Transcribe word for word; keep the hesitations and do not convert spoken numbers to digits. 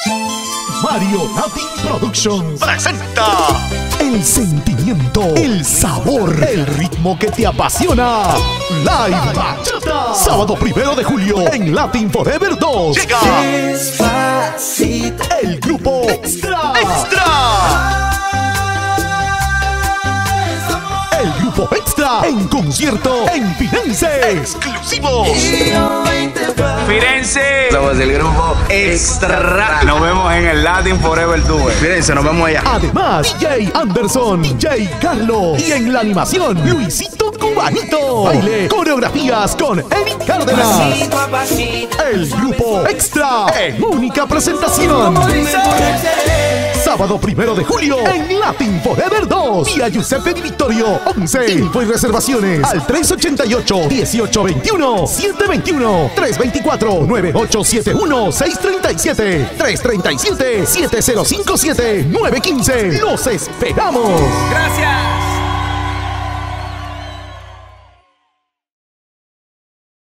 Mario Latin Productions presenta el sentimiento, el sabor, el ritmo que te apasiona. Live Bachata, sábado primero de julio en Latin Forever dos. Llega Despacito, el grupo Extra. Extra. El grupo Extra en concierto en Firenze. Exclusivos. Firenze. Somos el grupo Extra. Nos vemos en el Latin Forever Tour. Firenze, nos vemos allá. Además, D J Anderson, D J Carlos y en la animación, Luisito Cubanito. Baile, coreografías con Eric Cárdenas. El grupo Extra en única presentación. Sábado primero de julio en Latin Forever dos. Vía Giuseppe Di Vittorio once. Info y reservaciones al tres ochenta y ocho, dieciocho veintiuno, setecientos veintiuno, tres veinticuatro, nueve ocho siete uno, seis treinta y siete, tres treinta y siete, siete cero cinco siete, nueve quince. ¡Los esperamos! Gracias.